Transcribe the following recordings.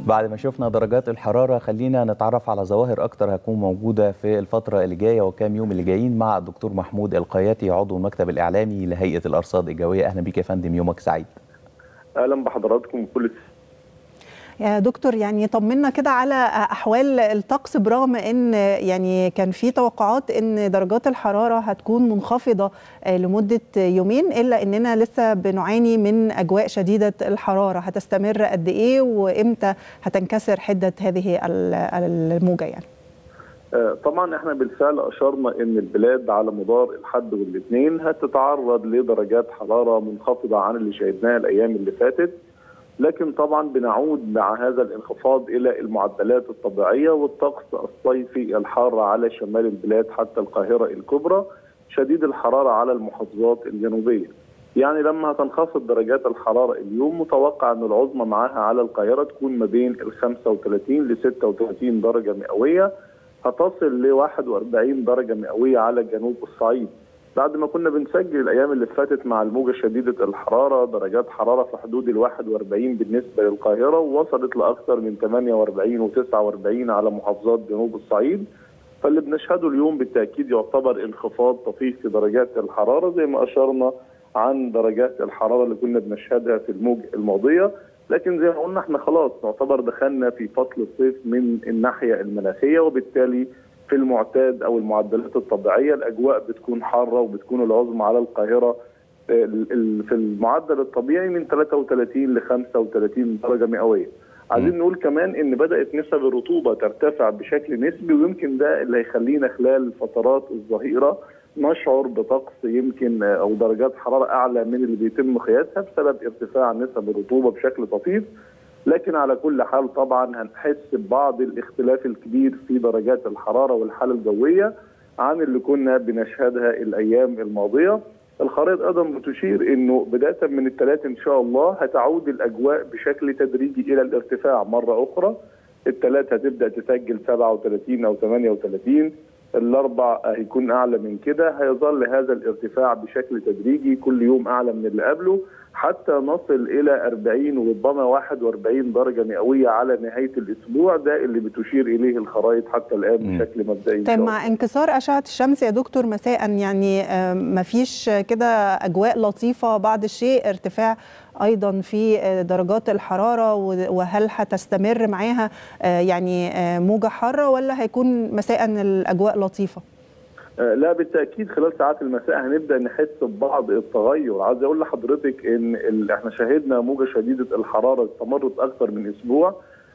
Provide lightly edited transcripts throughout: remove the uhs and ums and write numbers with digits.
بعد ما شفنا درجات الحرارة خلينا نتعرف على ظواهر أكتر هتكون موجودة في الفترة اللي جاية وكام يوم اللي جايين مع الدكتور محمود القياتي عضو المكتب الإعلامي لهيئة الأرصاد الجوية. أهلا بك يا فندم، يومك سعيد. أهلا بحضراتكم كل يا دكتور، يعني طمنا كده على أحوال الطقس، برغم أن يعني كان في توقعات أن درجات الحرارة هتكون منخفضة لمدة يومين، إلا أننا لسه بنعاني من أجواء شديدة الحرارة. هتستمر قد إيه وإمتى هتنكسر حدة هذه الموجة يعني؟ طبعا احنا بالفعل اشرنا ان البلاد على مدار الحد والاثنين هتتعرض لدرجات حرارة منخفضة عن اللي شهدناها الايام اللي فاتت، لكن طبعا بنعود مع هذا الانخفاض الى المعدلات الطبيعيه والطقس الصيفي الحار على شمال البلاد حتى القاهره الكبرى، شديد الحراره على المحافظات الجنوبيه. يعني لما هتنخفض درجات الحراره اليوم متوقع ان العظمى معاها على القاهره تكون ما بين ال 35 ل 36 درجه مئويه، هتصل ل 41 درجه مئويه على جنوب الصعيد. بعد ما كنا بنسجل الايام اللي فاتت مع الموجه شديده الحراره درجات حراره في حدود ال 41 بالنسبه للقاهره، ووصلت لاكثر من 48 و49 على محافظات جنوب الصعيد. فاللي بنشهده اليوم بالتاكيد يعتبر انخفاض طفيف في درجات الحراره زي ما اشرنا عن درجات الحراره اللي كنا بنشهدها في الموجه الماضيه، لكن زي ما قلنا احنا خلاص نعتبر دخلنا في فصل الصيف من الناحيه المناخيه، وبالتالي في المعتاد او المعدلات الطبيعيه الاجواء بتكون حاره وبتكون العظمى على القاهره في المعدل الطبيعي من 33 ل 35 درجه مئويه. عايزين نقول كمان ان بدات نسب الرطوبه ترتفع بشكل نسبي، ويمكن ده اللي هيخلينا خلال فترات الظهيره نشعر بطقس يمكن او درجات حراره اعلى من اللي بيتم قياسها بسبب ارتفاع نسب الرطوبه بشكل طفيف. لكن على كل حال طبعا هنحس ببعض الاختلاف الكبير في درجات الحراره والحاله الجويه عن اللي كنا بنشهدها الايام الماضيه. الخرائط ايضا بتشير انه بدايه من الثلاث ان شاء الله هتعود الاجواء بشكل تدريجي الى الارتفاع مره اخرى. الثلاث هتبدا تسجل 37 او 38، الاربع هيكون اعلى من كده، هيظل هذا الارتفاع بشكل تدريجي كل يوم اعلى من اللي قبله حتى نصل الى 40 وربما 41 درجه مئويه على نهايه الاسبوع. ده اللي بتشير اليه الخرائط حتى الان بشكل مبدئي. طيب مع انكسار اشعه الشمس يا دكتور مساء، يعني ما فيش كده اجواء لطيفه بعض الشيء، ارتفاع ايضا في درجات الحراره، وهل هتستمر معاها يعني موجه حاره ولا هيكون مساء الاجواء لطيفه؟ لا بالتاكيد خلال ساعات المساء هنبدا نحس ببعض التغير. عايز اقول لحضرتك ان احنا شهدنا موجه شديده الحراره استمرت اكثر من اسبوع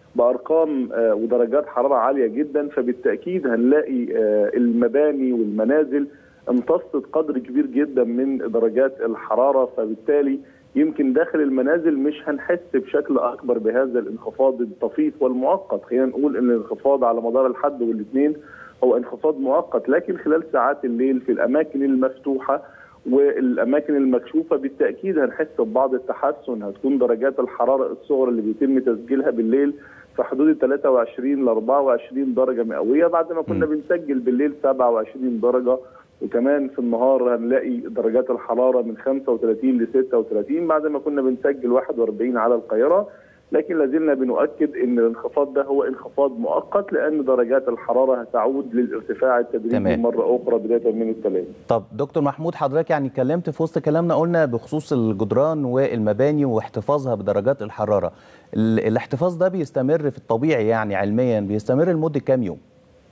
بارقام ودرجات حراره عاليه جدا، فبالتاكيد هنلاقي المباني والمنازل امتصت قدر كبير جدا من درجات الحراره، فبالتالي يمكن داخل المنازل مش هنحس بشكل اكبر بهذا الانخفاض الطفيف والمؤقت. خلينا نقول ان الانخفاض على مدار الحد والاثنين هو انخفاض مؤقت، لكن خلال ساعات الليل في الاماكن المفتوحه والاماكن المكشوفه بالتاكيد هنحس ببعض التحسن. هتكون درجات الحراره الصغرى اللي بيتم تسجيلها بالليل في حدود 23 ل 24 درجه مئويه، بعد ما كنا بنسجل بالليل 27 درجه، وكمان في النهار هنلاقي درجات الحراره من 35 ل 36 بعد ما كنا بنسجل 41 على القاهره. لكن لازلنا بنؤكد ان الانخفاض ده هو انخفاض مؤقت، لان درجات الحراره هتعود للارتفاع التدريجي مره اخرى بدايه من الثلاث. طب دكتور محمود، حضرتك يعني اتكلمت في وسط كلامنا قلنا بخصوص الجدران والمباني واحتفاظها بدرجات الحراره. الاحتفاظ ده بيستمر في الطبيعي يعني علميا بيستمر لمده كام يوم؟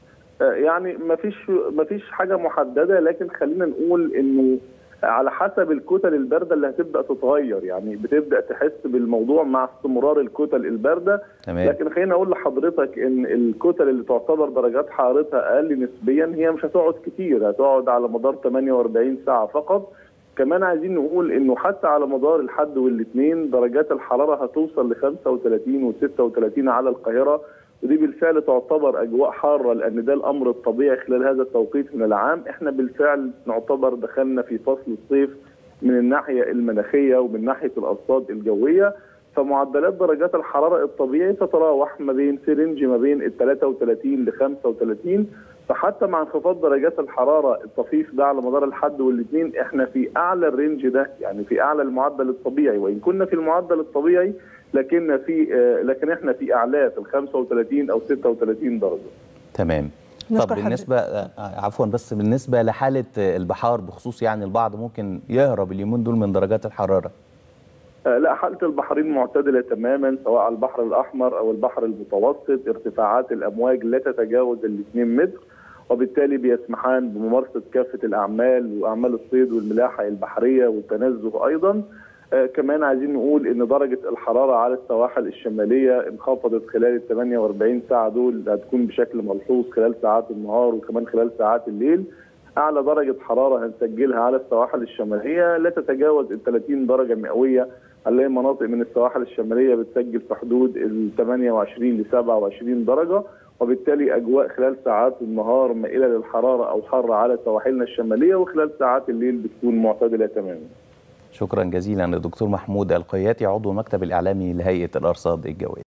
يعني مفيش حاجه محدده، لكن خلينا نقول انه على حسب الكتل البارده اللي هتبدا تتغير، يعني بتبدا تحس بالموضوع مع استمرار الكتل البارده. لكن خلينا اقول لحضرتك ان الكتل اللي تعتبر درجات حرارتها اقل نسبيا هي مش هتقعد كتير، هتقعد على مدار 48 ساعه فقط. كمان عايزين نقول انه حتى على مدار الحد والاثنين درجات الحراره هتوصل ل 35 و36 على القاهره، ودي بالفعل تعتبر اجواء حاره لان ده الامر الطبيعي خلال هذا التوقيت من العام. احنا بالفعل نعتبر دخلنا في فصل الصيف من الناحيه المناخيه ومن ناحيه الارصاد الجويه، فمعدلات درجات الحراره الطبيعي تتراوح ما بين سرنج ما بين ال 33 ل 35. فحتى مع انخفاض درجات الحراره الطفيف ده على مدار الحد والاثنين احنا في اعلى الرينج ده، يعني في اعلى المعدل الطبيعي، وان كنا في المعدل الطبيعي لكن احنا في اعلى ال 35 او 36 درجه. تمام. طب بالنسبه عفوا بس بالنسبه لحاله البحار بخصوص يعني البعض ممكن يهرب اليومين دول من درجات الحراره. لا، حاله البحرين معتدله تماما، سواء على البحر الاحمر او البحر المتوسط. ارتفاعات الامواج لا تتجاوز ال 2 متر، وبالتالي بيسمحان بممارسه كافه الاعمال واعمال الصيد والملاحه البحريه والتنزه ايضا. كمان عايزين نقول ان درجه الحراره على السواحل الشماليه انخفضت خلال ال 48 ساعه دول، هتكون بشكل ملحوظ خلال ساعات النهار وكمان خلال ساعات الليل. اعلى درجه حراره هنسجلها على السواحل الشماليه لا تتجاوز ال 30 درجه مئويه. هنلاقي مناطق من السواحل الشماليه بتسجل في حدود ال 28 ل 27 درجه، وبالتالي اجواء خلال ساعات النهار مائله للحراره او حر على سواحلنا الشماليه، وخلال ساعات الليل بتكون معتدله تماما. شكرا جزيلا للدكتور محمود القياتي عضو المكتب الإعلامي لهيئة الأرصاد الجوية.